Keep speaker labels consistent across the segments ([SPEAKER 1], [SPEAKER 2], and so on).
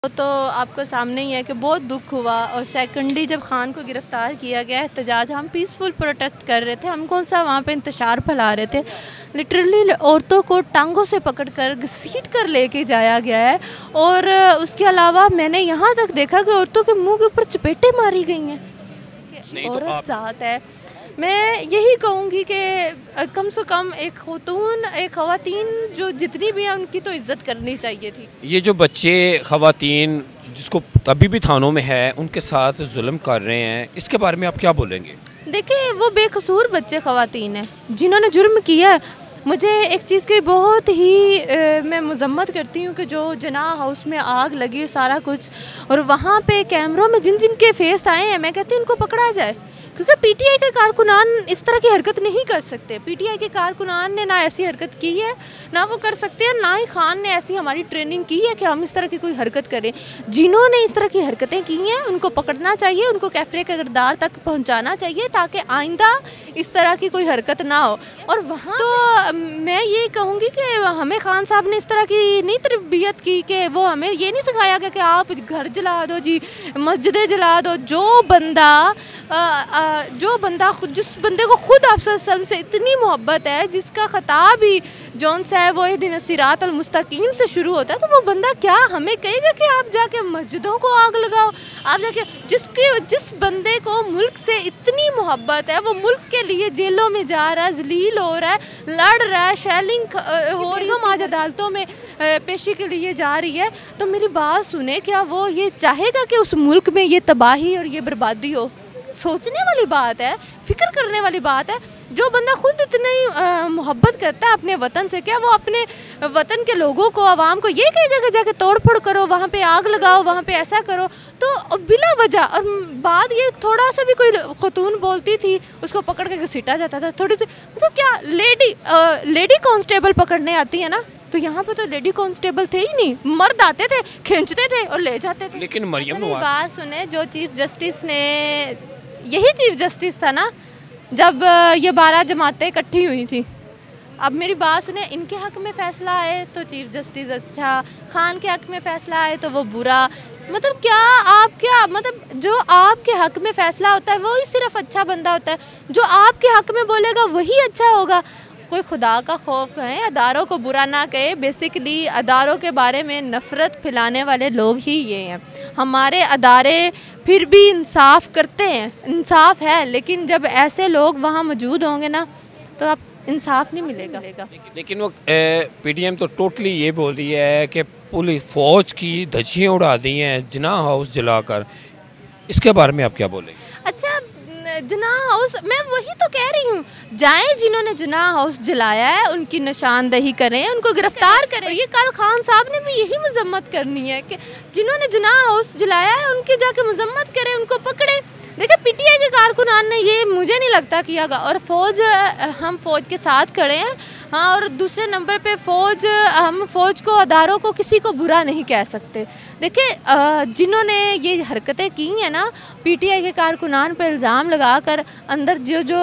[SPEAKER 1] तो आपको सामने ही है कि बहुत दुख हुआ। और सेकंडली जब खान को गिरफ़्तार किया गया एहतजाज, हम पीसफुल प्रोटेस्ट कर रहे थे, हम कौन सा वहाँ पे इंतशार फैला रहे थे। लिटरली औरतों को टांगों से पकड़कर घसीट कर लेके जाया गया है। और उसके अलावा मैंने यहाँ तक देखा कि औरतों के मुंह के ऊपर चपेटें मारी गई हैं कि औरत ज़ात है। मैं यही कहूँगी कि कम से कम एक ख़वातीन जो जितनी भी हैं उनकी तो इज़्ज़त करनी चाहिए थी।
[SPEAKER 2] ये जो बच्चे ख़वातीन जिसको अभी भी थानों में है उनके साथ जुल्म कर रहे हैं, इसके बारे में आप क्या बोलेंगे?
[SPEAKER 1] देखिए, वो बेकसूर बच्चे ख़वातीन हैं जिन्होंने जुर्म किया है। मुझे एक चीज़ की बहुत ही मैं मज़म्मत करती हूँ कि जो जनाह हाउस में आग लगी सारा कुछ, और वहाँ पे कैमरों में जिन जिन के फेस आए हैं, मैं कहती हूँ उनको पकड़ा जाए, क्योंकि पीटीआई के कारकुनान इस तरह की हरकत नहीं कर सकते। पीटीआई के कारकुनान ने ना ऐसी हरकत की है, ना वो कर सकते हैं, ना ही खान ने ऐसी हमारी ट्रेनिंग की है कि हम इस तरह की कोई हरकत करें। जिन्होंने इस तरह की हरकतें की हैं उनको पकड़ना चाहिए, उनको कैफरे के किरदार तक पहुंचाना चाहिए ताकि आइंदा इस तरह की कोई हरकत ना हो। और वहाँ तो मैं ये कहूँगी कि हमें खान साहब ने इस तरह की नहीं तरबियत की कि वो हमें ये नहीं सिखाया गया कि आप घर जला दो जी, मस्जिदें जला दो। जो बंदा जिस बंदे को खुद आप सल्लल्लाहु से इतनी मोहब्बत है, जिसका खिताब ही जौन सा है वो दिन सिरात अल मुस्तकीम से शुरू होता है, तो वो बंदा क्या हमें कहेगा कि आप जाके मस्जिदों को आग लगाओ? आप जाके जिस बंदे को मुल्क से इतनी मोहब्बत है, वो मुल्क के लिए जेलों में जा रहा है, जलील हो रहा है, लड़ रहा है, शेलिंग हो रही है, आज अदालतों में पेशी के लिए जा रही है, तो मेरी बात सुने, क्या वो ये चाहेगा कि उस मुल्क में ये तबाही और ये बर्बादी हो? सोचने वाली बात है, फिक्र करने वाली बात है। जो बंदा खुद इतनी मोहब्बत करता है अपने वतन से, क्या वो अपने वतन के लोगों को, आवाम को ये कहेगा कि जाके तोड़ फोड़ करो, वहाँ पे आग लगाओ, वहाँ पे ऐसा करो? तो बिला वजह, और बात ये थोड़ा सा भी कोई खतून बोलती थी उसको पकड़ के घसीटा जाता था। थोड़ी सी मतलब क्या लेडी कांस्टेबल पकड़ने आती है ना, तो यहाँ पे तो लेडी कांस्टेबल थे ही नहीं, मर्द आते थे, खींचते थे और ले जाते थे।
[SPEAKER 2] लेकिन मरियम नवाज
[SPEAKER 1] बात सुने, जो चीफ जस्टिस ने, यही चीफ जस्टिस था ना जब ये 12 जमातें इकट्ठी हुई थी। अब मेरी बात सुने, इनके हक में फ़ैसला आए तो चीफ जस्टिस अच्छा, खान के हक में फ़ैसला आए तो वो बुरा। मतलब क्या मतलब जो आपके हक में फ़ैसला होता है वही सिर्फ अच्छा बंदा होता है, जो आपके हक में बोलेगा वही अच्छा होगा। कोई खुदा का खौफ कहे, अदारों को बुरा ना कहे। बेसिकली अदारों के बारे में नफ़रत फैलाने वाले लोग ही ये हैं। हमारे अदारे फिर भी इंसाफ करते हैं, इंसाफ है, लेकिन जब ऐसे लोग वहाँ मौजूद होंगे ना तो आप इंसाफ नहीं मिलेगा।
[SPEAKER 2] लेकिन वो पीटीएम तो टोटली ये बोल रही है कि पुलिस फ़ौज की धज्जियाँ उड़ा दी हैं जनाह हाउस जलाकर, इसके बारे में आप क्या बोलेंगे?
[SPEAKER 1] अच्छा, जनाह हाउस, मैं वही तो कह रही हूँ, जाएं जिन्होंने जनाह हाउस जलाया है उनकी निशानदही करें, उनको गिरफ्तार करें। ये कल खान साहब ने भी यही मजम्मत करनी है कि जिन्होंने जनाह हाउस जलाया है उनकी जाके मजम्मत करें, उनको पकड़े। देखिए, पीटीआई के कारकुनान ने ये मुझे नहीं लगता किया गया, और हम फ़ौज के साथ खड़े हैं। हाँ, और दूसरे नंबर पे हम फ़ौज को, अदारों को, किसी को बुरा नहीं कह सकते। देखिए, जिन्होंने ये हरकतें की हैं ना, पीटीआई के कारकुनान पर इल्ज़ाम लगाकर, अंदर जो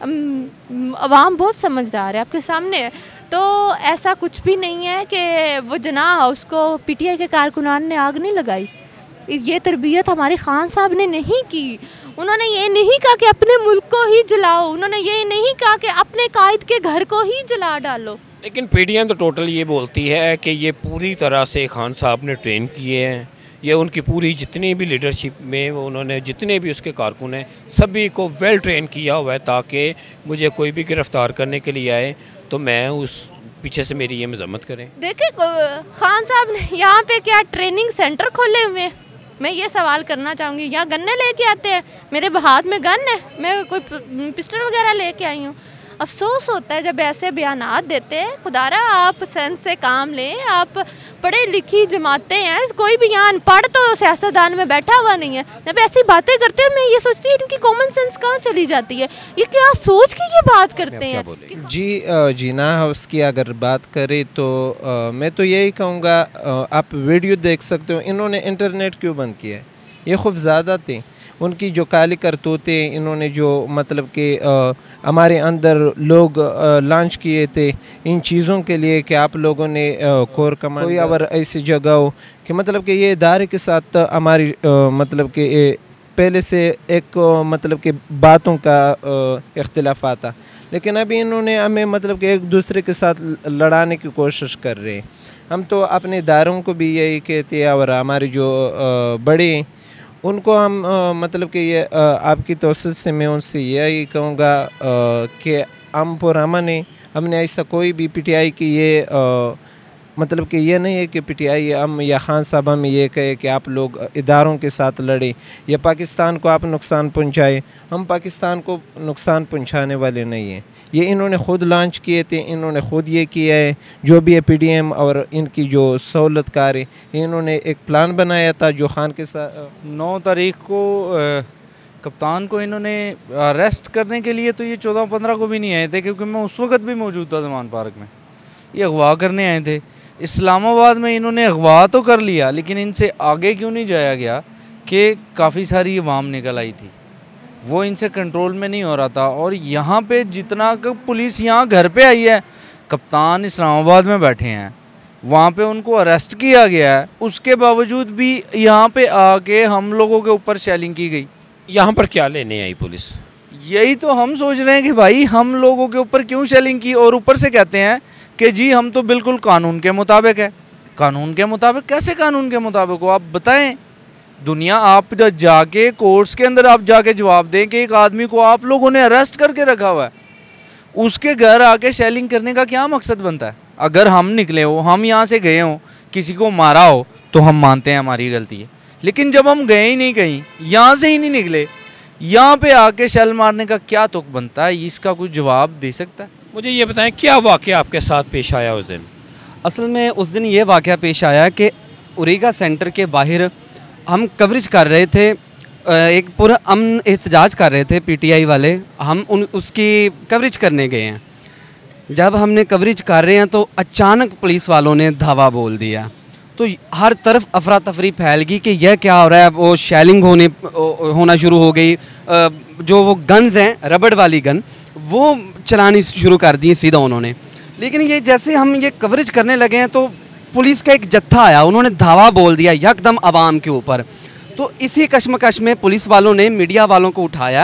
[SPEAKER 1] अवाम बहुत समझदार है, आपके सामने है, तो ऐसा कुछ भी नहीं है कि वो जनाह हाउस को पीटीआई के कारकुनान ने आग नहीं लगाई। ये तरबियत हमारे खान साहब ने नहीं की। उन्होंने ये नहीं कहा कि अपने मुल्क को ही जलाओ, उन्होंने ये नहीं कहा कि अपने कायद के घर को ही जला डालो।
[SPEAKER 2] लेकिन पीटीएम तो टोटल ये बोलती है कि ये पूरी तरह से खान साहब ने ट्रेन किए हैं, ये उनकी पूरी जितनी भी लीडरशिप में वो उन्होंने जितने भी उसके कारकुन हैं सभी को वेल ट्रेन किया हुआ है, ताकि मुझे कोई भी गिरफ़्तार करने के लिए आए तो मैं उस पीछे से मेरी ये मजम्मत करें।
[SPEAKER 1] देखिए, खान साहब ने यहाँ पे क्या ट्रेनिंग सेंटर खोले हुए हैं? मैं ये सवाल करना चाहूँगी। यहाँ गन्ने लेके आते हैं, मेरे हाथ में गन है, मैं कोई पिस्टल वगैरह लेके आई हूँ। अफसोस होता है जब ऐसे बयानात देते हैं। खुदारा आप सेंस से काम लें, आप पढ़े लिखी जमाते हैं, कोई भी यहाँ अनपढ़ तो सियासतदान में बैठा हुआ नहीं है। जब ऐसी बातें करते हैं मैं ये सोचती हूँ इनकी कॉमन सेंस कहाँ चली जाती है, ये क्या सोच के ये बात करते हैं?
[SPEAKER 3] जी, जनाह हाउस की अगर बात करें तो मैं तो यही कहूँगा, आप वीडियो देख सकते हो, इन्होंने इंटरनेट क्यों बंद किया है? ये खौफज़दा थे। उनकी जो काली करतूतें इन्होंने जो मतलब कि हमारे अंदर लोग लॉन्च किए थे इन चीज़ों के लिए कि आप लोगों ने कोर कमांड कोई और ऐसी जगह हो कि मतलब कि ये इदारे के साथ हमारी मतलब कि पहले से एक मतलब कि बातों का इख्तिलाफ़ था, लेकिन अभी इन्होंने हमें मतलब कि एक दूसरे के साथ लड़ाने की कोशिश कर रहे हैं। हम तो अपने इदारों को भी यही कहते हैं और हमारे जो बड़े उनको हम मतलब कि ये आपकी तवज्जो से मैं उनसे यही कहूँगा कि हम पुरअमन हैं। हमने ऐसा कोई भी पीटीआई की ये मतलब कि ये नहीं है कि पीटीआई हम या खान साहब हमें ये कहे कि आप लोग इदारों के साथ लड़े या पाकिस्तान को आप नुकसान पहुँचाए। हम पाकिस्तान को नुकसान पहुँचाने वाले नहीं हैं। ये इन्होंने ख़ुद लॉन्च किए थे, इन्होंने ख़ुद ये किया है। जो भी है पीडीएम और इनकी जो सहूलतकार है, इन्होंने एक प्लान बनाया था जो खान के साथ
[SPEAKER 4] 9 तारीख को कप्तान को इन्होंने अरेस्ट करने के लिए तो ये 14-15 को भी नहीं आए थे, क्योंकि मैं उस वक्त भी मौजूद था ज़मान पार्क में। ये अगवा करने आए थे। इस्लामाबाद में इन्होंने अगवा तो कर लिया, लेकिन इनसे आगे क्यों नहीं जाया गया कि काफ़ी सारी अवाम निकल आई थी, वो इनसे कंट्रोल में नहीं हो रहा था। और यहाँ पे जितना पुलिस यहाँ घर पे आई है, कप्तान इस्लामाबाद में बैठे हैं, वहाँ पे उनको अरेस्ट किया गया है, उसके बावजूद भी यहाँ पे आके हम लोगों के ऊपर शेलिंग की गई।
[SPEAKER 2] यहाँ पर क्या लेने आई पुलिस?
[SPEAKER 4] यही तो हम सोच रहे हैं कि भाई हम लोगों के ऊपर क्यों शेलिंग की, और ऊपर से कहते हैं कि जी हम तो बिल्कुल कानून के मुताबिक है। कानून के मुताबिक कैसे? कानून के मुताबिक हो आप बताएं। दुनिया आप जाके कोर्ट्स के अंदर आप जाके जवाब दें कि एक आदमी को आप लोगों ने अरेस्ट करके रखा हुआ है, उसके घर आके शेलिंग करने का क्या मकसद बनता है? अगर हम निकले हो, हम यहाँ से गए हो, किसी को मारा हो, तो हम मानते हैं हमारी गलती है। लेकिन जब हम गए ही नहीं कहीं, यहाँ से ही नहीं निकले, यहाँ पे आके शेल मारने का क्या तुक बनता है? इसका कुछ जवाब दे सकता है?
[SPEAKER 2] मुझे ये बताएं क्या वाक़या आपके साथ पेश आया उस दिन?
[SPEAKER 5] असल में उस दिन ये वाक़या पेश आया कि उरीगा सेंटर के बाहर हम कवरेज कर रहे थे, एक पूरा अमन एहतजाज कर रहे थे पीटीआई वाले। हम उसकी कवरेज करने गए हैं। जब हमने कवरेज कर रहे हैं तो अचानक पुलिस वालों ने धावा बोल दिया, तो हर तरफ अफरा तफरी फैल गई कि यह क्या हो रहा है। वो शेलिंग होना शुरू हो गई। जो वो गन्स हैं, रबड़ वाली गन, वो चलानी शुरू कर दी सीधा उन्होंने। लेकिन ये जैसे हम ये कवरेज करने लगे हैं तो पुलिस का एक जत्था आया, उन्होंने धावा बोल दिया यकदम आवाम के ऊपर। तो इसी कश्मकश में पुलिस वालों ने मीडिया वालों को उठाया,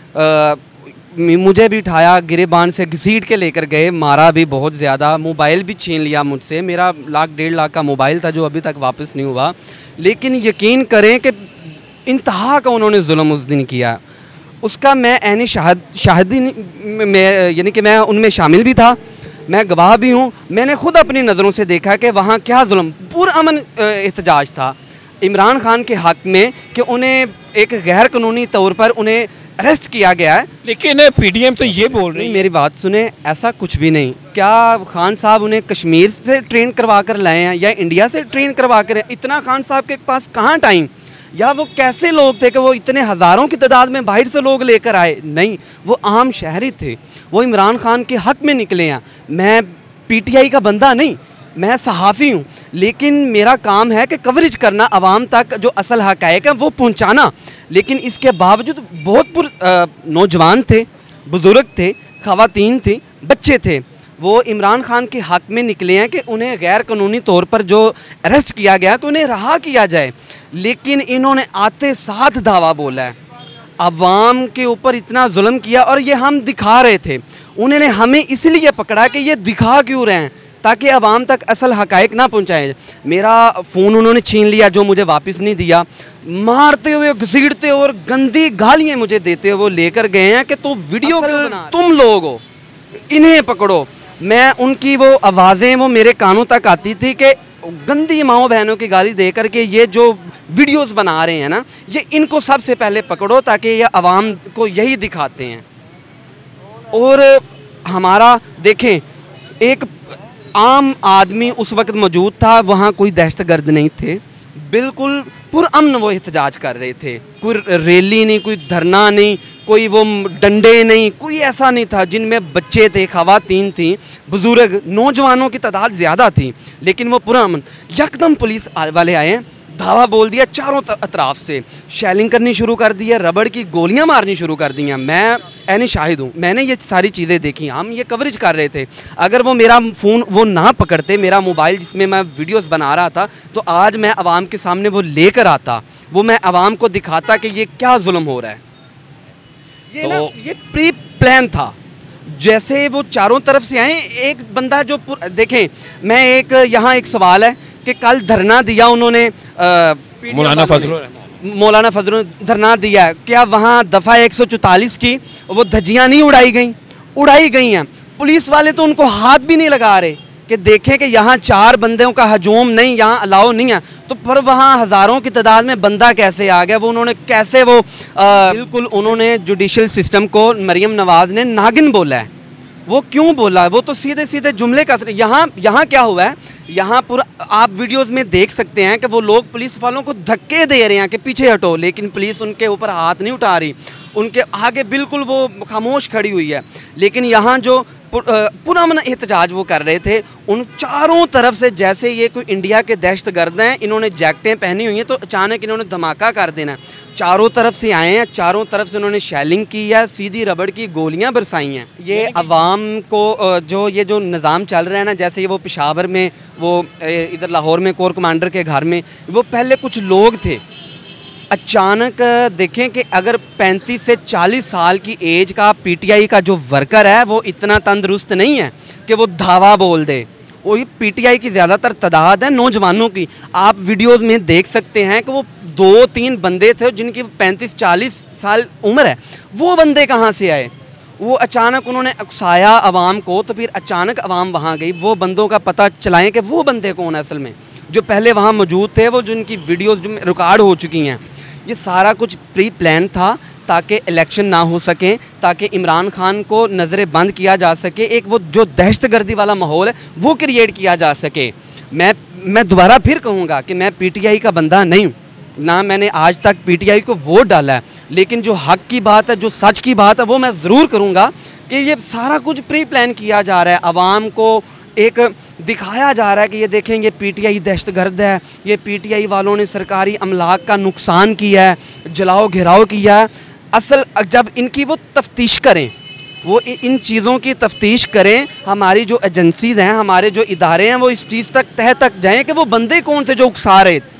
[SPEAKER 5] मुझे भी उठाया, गिरेबान से घसीट के लेकर गए, मारा भी बहुत ज़्यादा, मोबाइल भी छीन लिया मुझसे। मेरा 1.5 लाख का मोबाइल था जो अभी तक वापस नहीं हुआ। लेकिन यकीन करें कि इंतहा का उन्होंने जुल्म उस दिन किया। उसका मैं ऐनी शाहिदी में, यानी कि मैं उनमें शामिल भी था, मैं गवाह भी हूँ। मैंने खुद अपनी नज़रों से देखा कि वहाँ क्या जुल्म, पुरअमन एहतजाज था इमरान खान के हक़ में कि उन्हें एक गैर कानूनी तौर पर उन्हें अरेस्ट किया गया है।
[SPEAKER 2] लेकिन पीडीएम तो ये बोल रही है।
[SPEAKER 5] मेरी बात सुने, ऐसा कुछ भी नहीं। क्या खान साहब उन्हें कश्मीर से ट्रेन करवा कर लाए हैं या इंडिया से ट्रेन करवा कर? इतना खान साहब के पास कहाँ टाइम, या वो कैसे लोग थे कि वो इतने हज़ारों की तादाद में बाहर से लोग लेकर आए? नहीं, वो आम शहरी थे, वो इमरान खान के हक़ में निकले हैं। मैं पीटीआई का बंदा नहीं, मैं सहाफ़ी हूँ, लेकिन मेरा काम है कि कवरेज करना, आवाम तक जो असल हक़ाइक़ है वो पहुँचाना। लेकिन इसके बावजूद बहुत नौजवान थे, बुज़ुर्ग थे, ख़वातीन थी, बच्चे थे, वो इमरान खान के हक़ में निकले हैं कि उन्हें गैर कानूनी तौर पर जो अरेस्ट किया गया कि उन्हें रहा किया जाए। लेकिन इन्होंने आते साथ दावा बोला है, अवाम के ऊपर इतना जुल्म किया, और ये हम दिखा रहे थे। उन्होंने हमें इसलिए पकड़ा कि ये दिखा क्यों रहे हैं, ताकि अवाम तक असल हक़ाइक़ ना पहुँचाए। मेरा फ़ोन उन्होंने छीन लिया जो मुझे वापस नहीं दिया, मारते हुए, घसीटते और गंदी गालियाँ मुझे देते हुए वो लेकर गए हैं कि तो वीडियो तुम लोग हो, इन्हें पकड़ो। मैं उनकी वो आवाज़ें वो मेरे कानों तक आती थी कि गंदी माओ बहनों की गाली दे कर के ये जो वीडियोस बना रहे हैं ना, ये इनको सबसे पहले पकड़ो, ताकि ये आवाम को यही दिखाते हैं। और हमारा देखें, एक आम आदमी उस वक्त मौजूद था, वहाँ कोई दहशतगर्द नहीं थे, बिल्कुल पुरअमन वो एहतजाज कर रहे थे। कोई रैली नहीं, कोई धरना नहीं, कोई वो डंडे नहीं, कोई ऐसा नहीं था। जिनमें बच्चे थे, ख़वातीन थी, बुज़ुर्ग, नौजवानों की तादाद ज़्यादा थी, लेकिन वो पुरअमन। यकदम पुलिस वाले आए, धावा बोल दिया चारों अतराफ से, शेलिंग करनी शुरू कर दी है, रबड़ की गोलियां मारनी शुरू कर दी हैं। मैं ऐनी शाहिद हूँ, मैंने ये सारी चीज़ें देखी, हम ये कवरेज कर रहे थे। अगर वो मेरा फ़ोन वो ना पकड़ते, मेरा मोबाइल जिसमें मैं वीडियोस बना रहा था, तो आज मैं आवाम के सामने वो लेकर आता, वो मैं आवाम को दिखाता कि ये क्या जुल्म हो रहा है। ये प्री प्लान था। जैसे वो चारों तरफ से आए, एक बंदा जो देखें, मैं एक यहाँ एक सवाल है कि कल धरना दिया उन्होंने मौलाना फजल धरना दिया, क्या वहाँ दफ़ा 144 की वो धज्जियाँ नहीं उड़ाई गई हैं? पुलिस वाले तो उनको हाथ भी नहीं लगा रहे कि देखें कि यहाँ 4 बंदों का हजूम नहीं, यहाँ अलाउ नहीं है। तो पर वहाँ हज़ारों की तादाद में बंदा कैसे आ गया? वो उन्होंने कैसे वो बिल्कुल उन्होंने जुडिशल सिस्टम को मरियम नवाज़ ने नागिन बोला है। वो क्यों बोला? वो तो सीधे सीधे जुमले का यहाँ क्या हुआ है, यहाँ पूरा आप वीडियोस में देख सकते हैं कि वो लोग पुलिस वालों को धक्के दे रहे हैं कि पीछे हटो, लेकिन पुलिस उनके ऊपर हाथ नहीं उठा रही, उनके आगे बिल्कुल वो खामोश खड़ी हुई है। लेकिन यहाँ जो पुरअमन एहतजाज वो कर रहे थे, उन चारों तरफ से जैसे ये कोई इंडिया के दहशतगर्द हैं, इन्होंने जैकेटें पहनी हुई हैं, तो अचानक इन्होंने धमाका कर देना है। चारों तरफ से आए हैं, चारों तरफ से उन्होंने शेलिंग की है, सीधी रबड़ की गोलियां बरसाई हैं। ये अवाम को ये जो निज़ाम चल रहा है ना, जैसे वो पेशावर में, वो इधर लाहौर में कोर कमांडर के घर में, वो पहले कुछ लोग थे, अचानक देखें कि अगर 35 से 40 साल की एज का पीटीआई का जो वर्कर है वो इतना तंदुरुस्त नहीं है कि वो धावा बोल दे। वही पीटीआई की ज़्यादातर तादाद है नौजवानों की। आप वीडियोस में देख सकते हैं कि वो 2-3 बंदे थे जिनकी 35-40 साल उम्र है। वो बंदे कहाँ से आए? वो अचानक उन्होंने उकसाया अवाम को, तो फिर अचानक अवाम वहाँ गई। वो बंदों का पता चलाएं कि वो बंदे कौन है असल में, जो पहले वहाँ मौजूद थे, वो जिनकी वीडियोस जो रिकॉर्ड हो चुकी हैं। ये सारा कुछ प्री प्लान था ताकि इलेक्शन ना हो सके, ताकि इमरान खान को नज़रे बंद किया जा सके, एक वो जो दहशतगर्दी वाला माहौल है वो क्रिएट किया जा सके। मैं दोबारा फिर कहूँगा कि मैं पीटीआई का बंदा नहीं हूँ, ना मैंने आज तक पीटीआई को वोट डाला है, लेकिन जो हक की बात है, जो सच की बात है, वो मैं ज़रूर करूँगा कि ये सारा कुछ प्री प्लान किया जा रहा है। आवाम को एक दिखाया जा रहा है कि ये देखें, ये पीटीआई दहशतगर्द है, ये पीटीआई वालों ने सरकारी अमलाक का नुकसान किया है, जलाओ घेराव किया है। असल जब इनकी वो तफ्तीश करें, वो इन चीज़ों की तफ्तीश करें, हमारी जो एजेंसीज़ हैं, हमारे जो इदारे हैं, वो इस चीज़ तक तह तक जाएं कि वो बंदे कौन से जो उकसा रहे